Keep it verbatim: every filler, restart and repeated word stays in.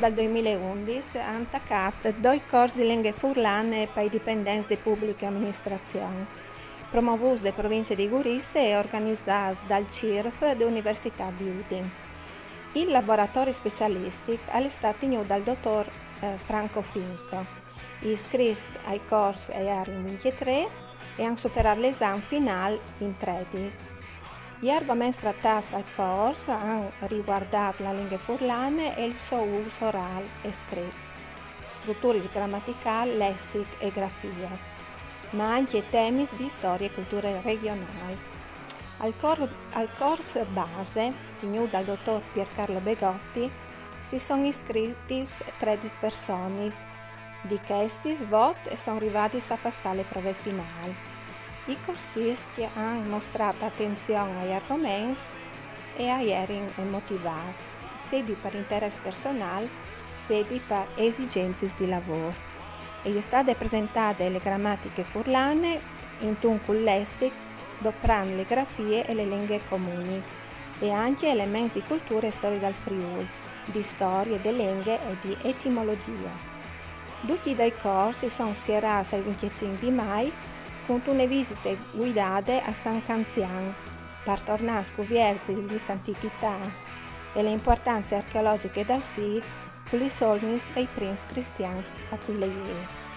dal duemilaundici hanno attaccato due corsi di lingue furlane per i dipendenti di pubbliche amministrazioni, promovuti da provincia di Gurisse e organizzati dal C I R F dell'Università di Udine. Il laboratorio specialistico è stato tenuto dal dottor eh, Franco Finco, iscritto ai corsi in ventitré e hanno superato l'esame finale in tredici. Gli argomenti trattati dal corso hanno riguardato la lingua furlana e il suo uso orale e scritto, strutture grammaticali, lessiche e grafie, ma anche temi di storia e cultura regionale. Al, cor- al corso base, tenuto dal dottor Piercarlo Begotti, si sono iscritti tredici persone, di questi voti e sono arrivati a passare le prove finali. I corsisti hanno mostrato attenzione agli argomenti e a hearing motivati, sia per interesse personale, sia per esigenze di lavoro. E gli state presentate le grammatiche furlane in un lessico, doprando le grafie e le lingue comuni, e anche elementi di cultura e storia del Friuli, di storia, di lingue e di etimologia. Tutti i due corsi sono serrati il venticinque di maggio con una visita guidata a San Canzian per tornare a scoprire le antichità e le importanze archeologiche del sito con i soldi dei primi cristiani a quelle iesi.